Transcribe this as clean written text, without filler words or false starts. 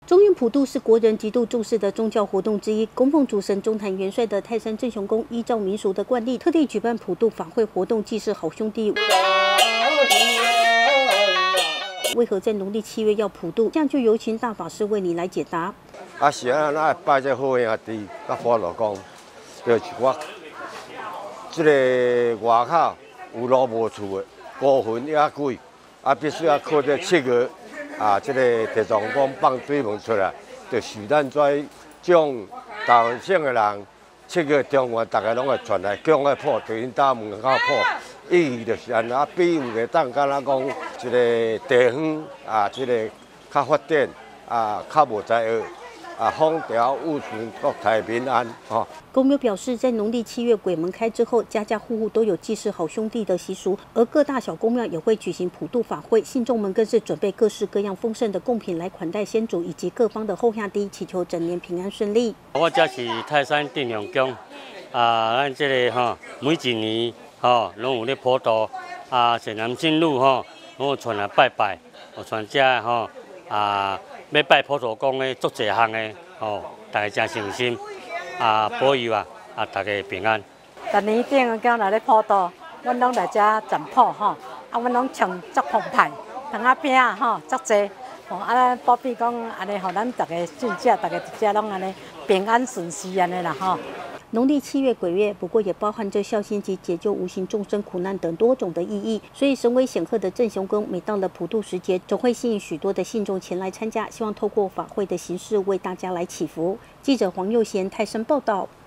中元普渡是国人极度重视的宗教活动之一。供奉主神中坛元帅的泰山镇雄宫，依照民俗的惯例，特地举办普渡法会活动，祭祀好兄弟。为何在农历7月要普渡？这样就有请大法师为你来解答。 是咱拜这好兄弟，甲佛罗讲，就是我这个外口有路无厝的，孤魂野鬼，必须要靠这7月。这个地藏公放水门出来，就是咱这种台湾省的人，7月中元，大家拢会传来供个破，对因家门口破，意义就是安那。比有个当敢若讲一个地方这个较发展较无灾厄。风调雨顺，国泰民安。 公庙表示，在农历7月鬼门开之后，家家户户都有祭祀好兄弟的习俗，而各大小公庙也会举行普渡法会，信众们更是准备各式各样丰盛的贡品来款待先祖以及各方的后兄弟，祈求整年平安顺利。 我这是泰山镇雄宫，咱这个每一年拢有咧普渡，善男信女拢有传来拜拜，传这要拜普渡公的足侪项的大家真诚心保佑大家平安。 逐年顶叫来咧普渡，阮拢来遮占卜阮拢穿足澎湃，糖仔饼足侪保庇讲安尼，互咱大家信者，大家一家拢安尼平安顺遂安尼啦农历7月鬼月，不过也包含着孝心及解救无形众生苦难等多种的意义。所以神威显赫的镇雄宫，每到了普渡时节，总会吸引许多的信众前来参加，希望透过法会的形式为大家来祈福。记者黄佑贤泰山报道。